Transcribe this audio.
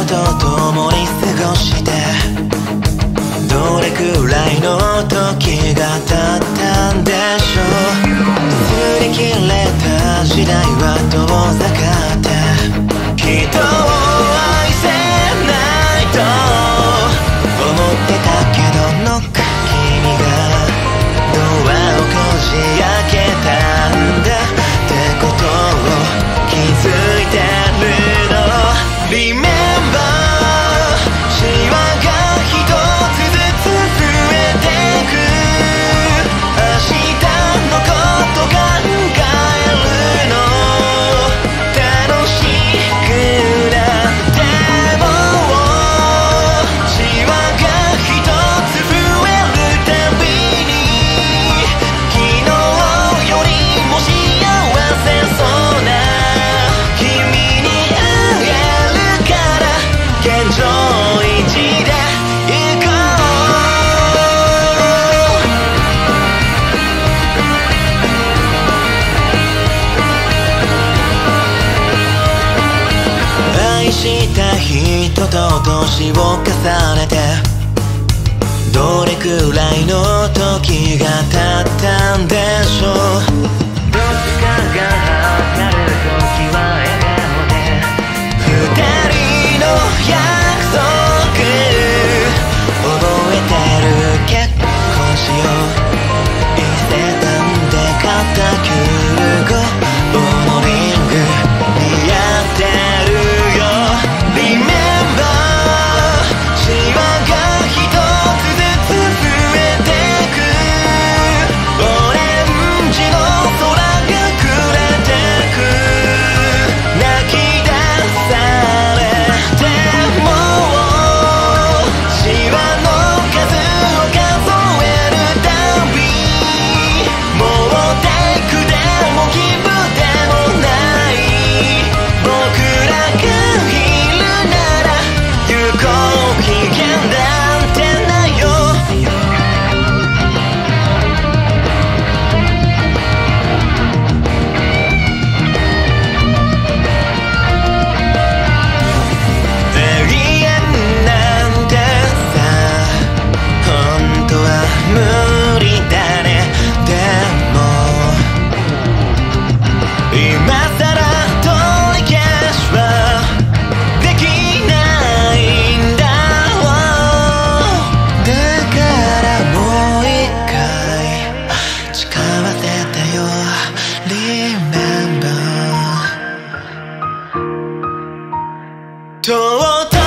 と共に過ごして、どれくらいの時が経ったんでしょう。擦り切れた時代は遠ざかって、人を愛せないと思ってたけど、ノック君がドアをこじ開けたんだってことを気づいてるの。 Remember シワが一つずつ増えてく、明日のこと考えるの楽しくなっても、シワが一つ増えるたびに昨日よりも幸せそうな君に会えるから現状維持で行こう。愛した人と年を重ねて、どれくらいの時が経ったんでしょう。どっかが測る時は笑顔で、二人の約束覚えてる。結婚しよう伊勢丹で買ったキューゴボーリング似合ってるよ。 Remember シワが一つずつ増えてく、オレンジの空が暮れてく、泣き出されてもシワの数を数えるたび、もうテイクでもギブでもない、僕らがいるなら有効期限なんてないよ。永遠なんてさ本当は無理だね。でも今さら取り消しはできないんだ。だからもう一回誓わせてよ Remember 尊